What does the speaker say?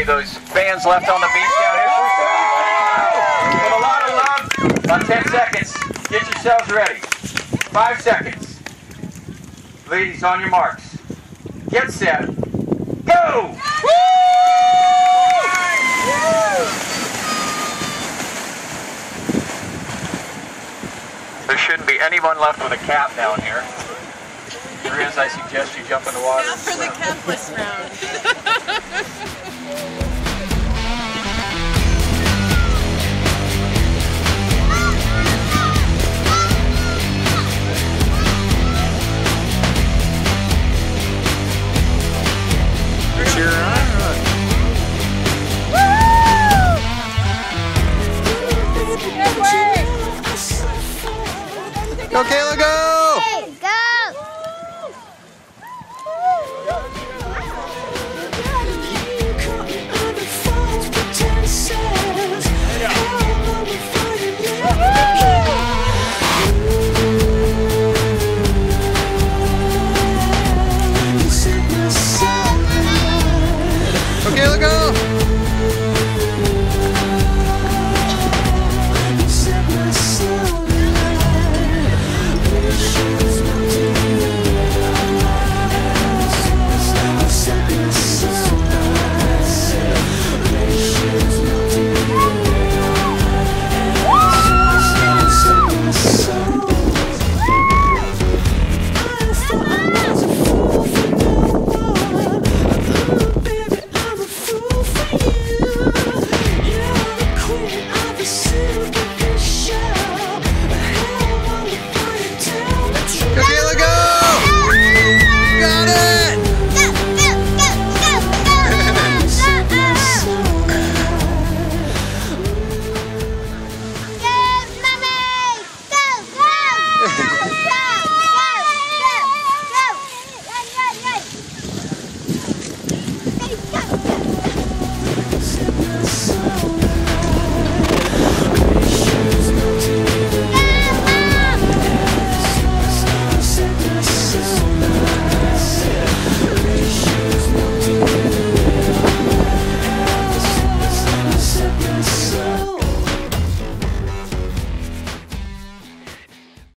Okay, those fans left on the beach down here. With a lot of love. About 10 seconds. Get yourselves ready. 5 seconds. Ladies, on your marks. Get set. Go! There shouldn't be anyone left with a cap down here. If there is, I suggest you jump in the water. Now for the capless round.